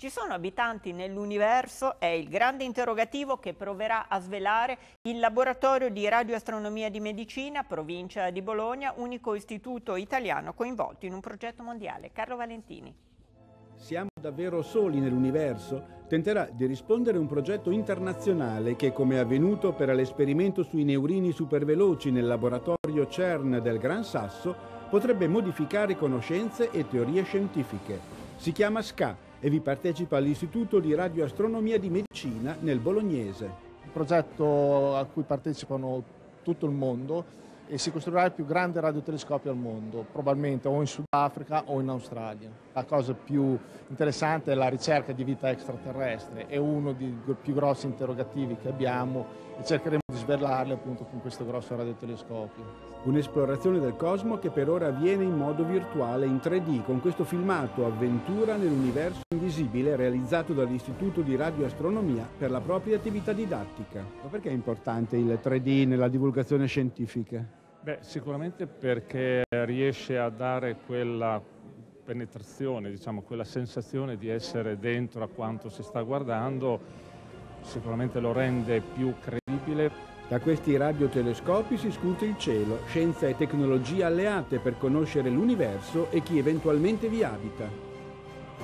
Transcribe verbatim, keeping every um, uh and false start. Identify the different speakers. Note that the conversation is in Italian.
Speaker 1: Ci sono abitanti nell'universo? È il grande interrogativo che proverà a svelare il laboratorio di radioastronomia di Medicina, provincia di Bologna, unico istituto italiano coinvolto in un progetto mondiale. Carlo Valentini.
Speaker 2: Siamo davvero soli nell'universo? Tenterà di rispondere un progetto internazionale che, come è avvenuto per l'esperimento sui neurini superveloci nel laboratorio CERN del Gran Sasso, potrebbe modificare conoscenze e teorie scientifiche. Si chiama S C A e vi partecipa all'Istituto di Radioastronomia di Medicina nel Bolognese.
Speaker 3: Un progetto a cui partecipano tutto il mondo e si costruirà il più grande radiotelescopio al mondo, probabilmente o in Sudafrica o in Australia. La cosa più interessante è la ricerca di vita extraterrestre, è uno dei più grossi interrogativi che abbiamo e cercheremo di svelarli appunto con questo grosso radiotelescopio.
Speaker 2: Un'esplorazione del cosmo che per ora avviene in modo virtuale in tre D con questo filmato Avventura nell'universo invisibile realizzato dall'Istituto di Radioastronomia per la propria attività didattica. Ma perché è importante il tre D nella divulgazione scientifica?
Speaker 4: Beh, sicuramente perché riesce a dare quella penetrazione, diciamo, quella sensazione di essere dentro a quanto si sta guardando, sicuramente lo rende più credibile.
Speaker 2: Da questi radiotelescopi si scruta il cielo, scienza e tecnologia alleate per conoscere l'universo e chi eventualmente vi abita.